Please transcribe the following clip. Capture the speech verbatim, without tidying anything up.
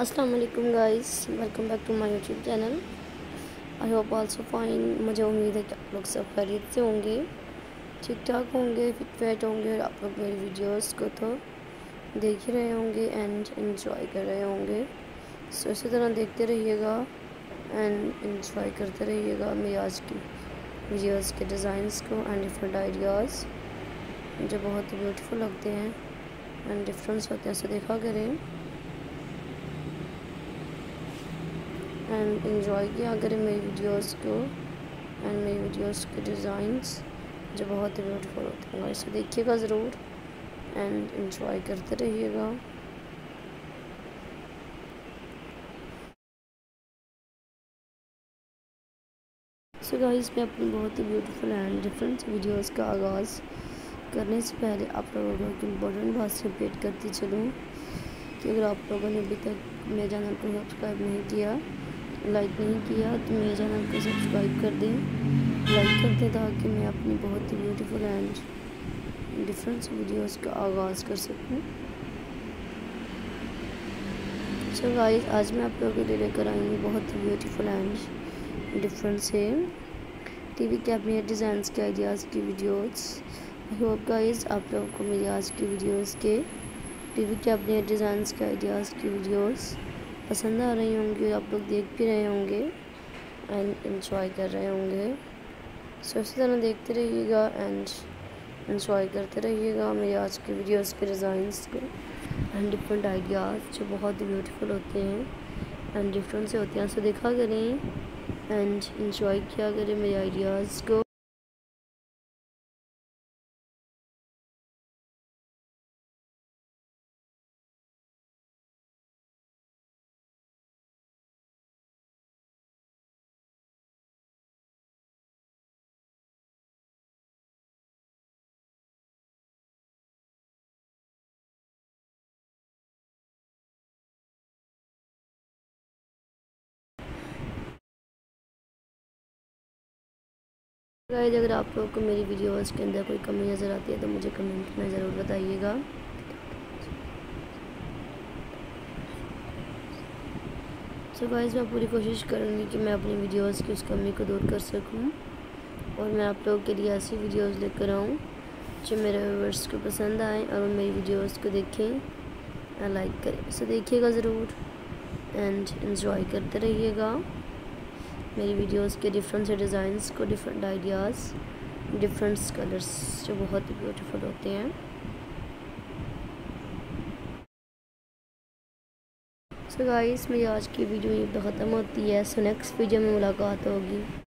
अस्सलाम वालेकुम guys, welcome back to my YouTube channel. I hope also fine. मुझे उम्मीद है कि आप लोग सब खैरियत से होंगे, ठीक ठाक होंगे, फिट फैट होंगे और आप लोग मेरी वीडियोस को तो देख ही रहे होंगे एंड एंजॉय कर रहे होंगे। सो इसी तरह देखते रहिएगा एंड एंजॉय करते रहिएगा मेरी आज की वीडियोस के डिज़ाइंस को एंड डिफरेंट आइडियाज़ जो बहुत ही ब्यूटीफुल लगते हैं एंड डिफरेंस होते हैं। सो देखा करें एंड एंजॉय किया करें मेरी वीडियोस को एंड मेरी वीडियोस के डिज़ाइंस जो बहुत ही ब्यूटीफुल होते हैं। इसे देखिएगा ज़रूर एंड एंजॉय करते रहिएगा। सो गाइस, मैं अपनी बहुत ही ब्यूटीफुल एंड डिफरेंट वीडियोस का आगाज़ करने से पहले आप लोगों को एक इम्पोर्टेंट बात से अपडेट करती चलूँ कि अगर आप लोगों ने अभी तक मेरे चैनल को सब्सक्राइब नहीं किया, लाइक नहीं किया, तो मेरे चैनल को सब्सक्राइब कर दें, लाइक कर दें ताकि मैं अपनी बहुत ही ब्यूटीफुल एंड डिफरेंट वीडियोस का आगाज़ कर सकूं। सो गाइस, आज मैं आप लोगों के लिए लेकर आई हूँ बहुत ही ब्यूटीफुल एंड डिफरेंट से टीवी कैबिनेट डिज़ाइंस के आइडियाज़ की वीडियोस। आई होप गाइस आप लोगों को मेरी आज की वीडियोस के टीवी कैबिनेट डिज़ाइंस के आइडियाज़ की वीडियोस पसंद आ रही होंगी और आप लोग देख भी रहे होंगे एंड एंजॉय कर रहे होंगे। सो इसी तरह देखते रहिएगा एंड एंजॉय करते रहिएगा मेरी आज की वीडियोस के डिज़ाइंस को एंड डिफरेंट आइडियाज़ जो बहुत ही ब्यूटीफुल होते हैं एंड डिफरेंट से होते हैं। सो देखा करें एंड एंजॉय किया करें मेरे आइडियाज़ को। गाइस, अगर आप लोगों को मेरी वीडियोस के अंदर कोई कमी नज़र आती है तो मुझे कमेंट में ज़रूर बताइएगा। सो गाइस, मैं पूरी कोशिश करूँगी कि मैं अपनी वीडियोस की उस कमी को दूर कर सकूँ और मैं आप लोगों के लिए ऐसी वीडियोस लेकर आऊँ जो मेरे व्यूअर्स को पसंद आए और वो मेरी वीडियोस को देखें और लाइक करें। सो देखिएगा ज़रूर एंड एंजॉय करते रहिएगा मेरी वीडियोस के डिफरेंट से डिज़ाइंस को, डिफरेंट आइडियाज़, डिफरेंट कलर्स जो बहुत ही ब्यूटीफुल होते हैं। सो गाइस, मेरी आज की वीडियो ये ख़त्म होती है। सो नेक्स्ट वीडियो में मुलाकात होगी।